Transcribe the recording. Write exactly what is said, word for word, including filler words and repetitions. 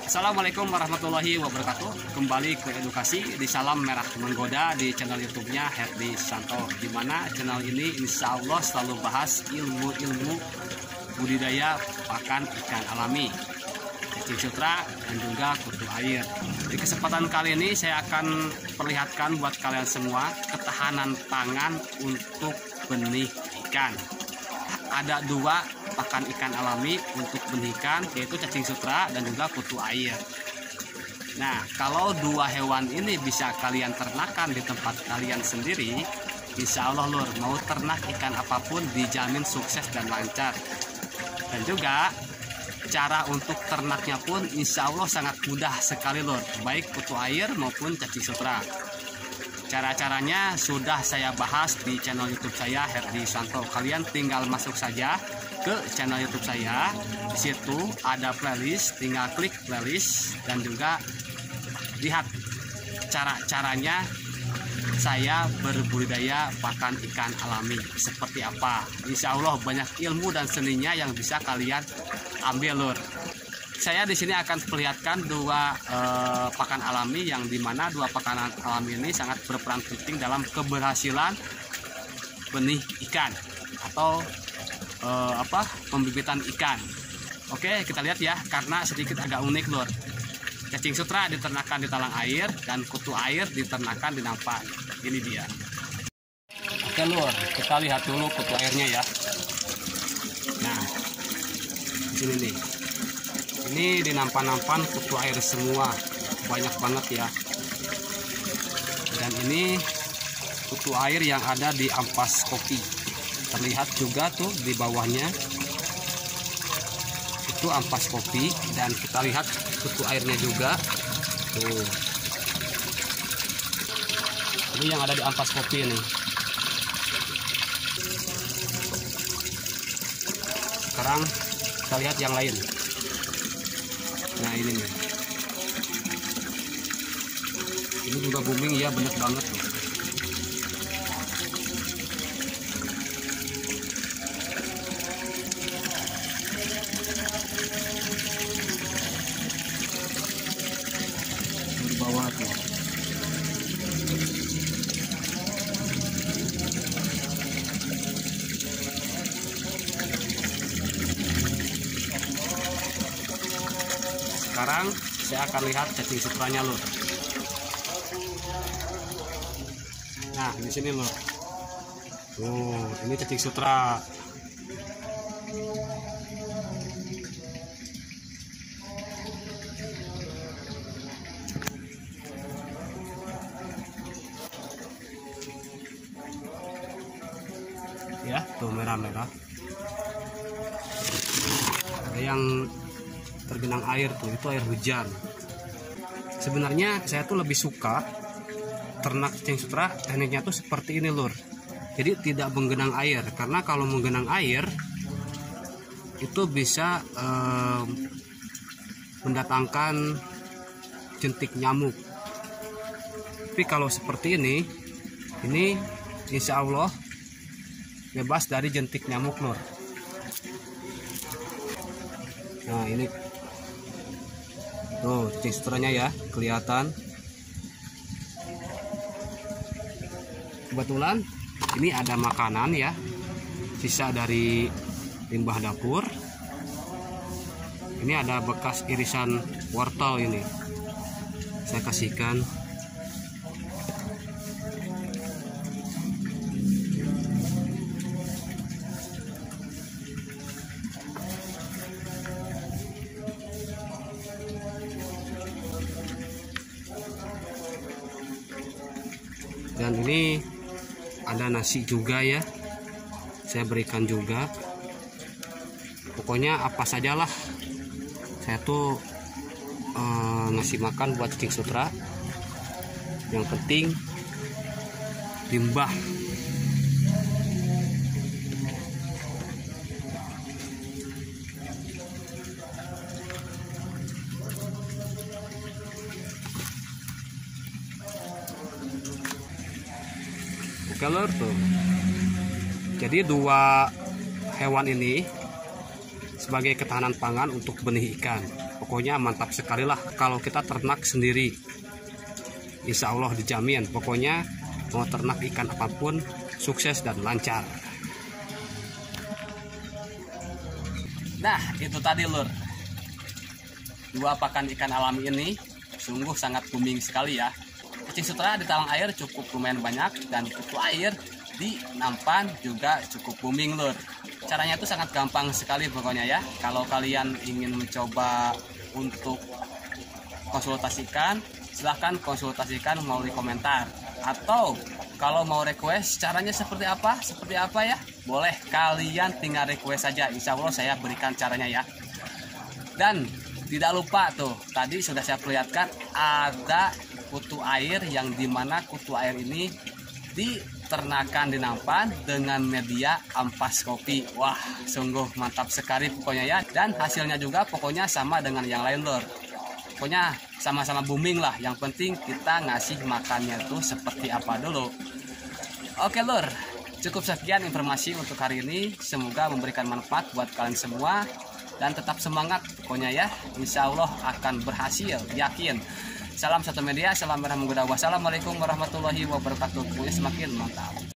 Assalamualaikum warahmatullahi wabarakatuh. Kembali ke edukasi di Salam Merah Menggoda di channel YouTube-nya Herdi Santo. Di mana channel ini insya Allah selalu bahas ilmu-ilmu budidaya pakan ikan alami, cacing sutra dan juga kutu air. Di kesempatan kali ini saya akan perlihatkan buat kalian semua ketahanan pangan untuk benih ikan. Ada dua pakan ikan alami untuk benih ikan, yaitu cacing sutra dan juga kutu air. Nah, kalau dua hewan ini bisa kalian ternakan di tempat kalian sendiri, insya Allah lur, mau ternak ikan apapun dijamin sukses dan lancar. Dan juga cara untuk ternaknya pun insya Allah sangat mudah sekali lur, baik kutu air maupun cacing sutra. Cara-caranya sudah saya bahas di channel YouTube saya Herdi Santo. Kalian tinggal masuk saja ke channel YouTube saya. Di situ ada playlist, tinggal klik playlist dan juga lihat cara-caranya saya berbudidaya pakan ikan alami seperti apa. Insya Allah banyak ilmu dan seninya yang bisa kalian ambil lur. Saya di sini akan perlihatkan dua eh, pakan alami yang dimana dua pakan alami ini sangat berperan penting dalam keberhasilan benih ikan atau eh, apa pembibitan ikan. Oke, kita lihat ya, karena sedikit agak unik lur. Cacing sutra diternakan di talang air dan kutu air diternakan di nampan. Ini dia. Oke lur, kita lihat dulu kutu airnya ya. Nah, di sini nih. Ini di nampan-nampan kutu air semua, banyak banget ya. Dan ini kutu air yang ada di ampas kopi. Terlihat juga tuh di bawahnya. Itu ampas kopi dan kita lihat kutu airnya juga. Tuh. Ini yang ada di ampas kopi ini. Sekarang kita lihat yang lain. Nah ini nih, ini juga booming ya, banyak banget nih. Di bawah tuh. Sekarang saya akan lihat cacing sutranya lur. Nah di sini lur. Oh ini cacing sutra. Ya tuh merah-merah. Ada yang tergenang air tuh, itu air hujan. Sebenarnya saya tuh lebih suka ternak cacing sutra tekniknya tuh seperti ini lur. Jadi tidak menggenang air, karena kalau menggenang air itu bisa eh, mendatangkan jentik nyamuk. Tapi kalau seperti ini, ini insya Allah bebas dari jentik nyamuk lur. Nah ini tuh cacing sutranya ya, kelihatan. Kebetulan ini ada makanan ya, sisa dari limbah dapur. Ini ada bekas irisan wortel ini. Saya kasihkan. Dan ini ada nasi juga ya, saya berikan juga. Pokoknya apa sajalah saya tuh eh, ngasih makan buat cacing sutra. Yang penting limbah. Color tuh. Jadi dua hewan ini sebagai ketahanan pangan untuk benih ikan. pokoknya mantap sekali lah kalau kita ternak sendiri. Insya Allah dijamin, pokoknya mau ternak ikan apapun sukses dan lancar. Nah itu tadi lur, dua pakan ikan alami ini sungguh sangat booming sekali ya. Cacing sutra di talang air cukup lumayan banyak, dan kutu air di nampan juga cukup booming lur. Caranya itu sangat gampang sekali pokoknya ya. Kalau kalian ingin mencoba untuk konsultasikan, silahkan konsultasikan melalui komentar. Atau kalau mau request caranya seperti apa, seperti apa ya, boleh kalian tinggal request saja. Insya Allah saya berikan caranya ya. Dan tidak lupa tuh, tadi sudah saya perlihatkan ada kutu air, yang dimana kutu air ini diternakan di nampan dengan media ampas kopi. Wah sungguh mantap sekali pokoknya ya. Dan hasilnya juga pokoknya sama dengan yang lain lur. Pokoknya sama-sama booming lah. Yang penting kita ngasih makannya tuh seperti apa dulu. Oke lur, cukup sekian informasi untuk hari ini. Semoga memberikan manfaat buat kalian semua. Dan tetap semangat pokoknya ya. Insya Allah akan berhasil, yakin. Salam satu media, salam merah menggoda. Wassalamualaikum warahmatullahi wabarakatuh. Pokoknya semakin mantap.